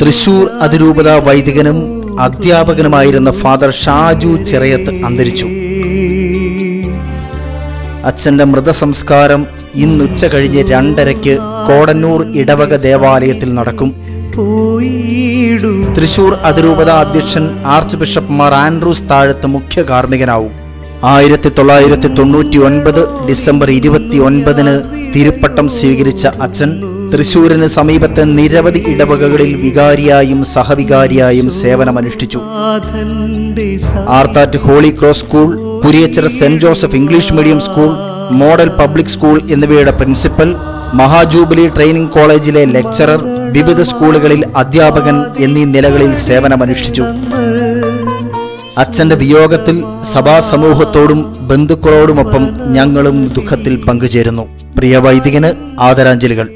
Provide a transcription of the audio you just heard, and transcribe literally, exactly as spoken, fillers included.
തൃശൂർ അതിരൂപത വൈദികനും അധ്യാപകനുമായിരുന്ന ഫാദർ ഷാജു ചിറയത്ത് അന്തരിച്ചു. അച്ഛന്റെ മൃതസംസ്കാരം ഇന്ന് ഉച്ച കഴിഞ്ഞ് രണ്ടരയ്ക്ക് കോടന്നൂർ ഇടവക ദേവാലയത്തിൽ നടക്കും. തൃശൂർ അതിരൂപത അധ്യക്ഷൻ ആർച്ച് ബിഷപ്പ് മാർ ആൻഡ്രൂസ് താഴത്ത് മുഖ്യ കാർമ്മികനാവും. ആയിരത്തി തൊള്ളായിരത്തി തൊണ്ണൂറ്റി ഒൻപത് ഡിസംബർ ഇരുപത്തി ഒൻപതിന് തിരുപ്പട്ടം സ്വീകരിച്ച അച്ഛൻ തൃശൂരിന് സമീപത്തെ നിരവധി ഇടവകകളിൽ വികാരിയായും സഹവികാരിയായും സേവനമനുഷ്ഠിച്ചു. Arthat holy cross school, Kuriachira saint Joseph English medium school, model public school എന്നിവയുടെ പ്രിൻസിപ്പൽ, മഹാജൂബിലി ട്രെയിനിംഗ് കോളേജിലെ ലെക്ചറർ, വിവിധ സ്കൂളുകളിൽ അധ്യാപകൻ എന്നീ നിലകളിൽ സേവനമനുഷ്ഠിച്ചു. അച്ഛന്റെ വിയോഗത്തിൽ സഭാ സമൂഹത്തോടും ബന്ധുക്കളോടുമൊപ്പം ഞങ്ങളും ദുഃഖത്തിൽ പങ്കുചേരുന്നു. പ്രിയ വൈദികന് ആദരാഞ്ജലികൾ.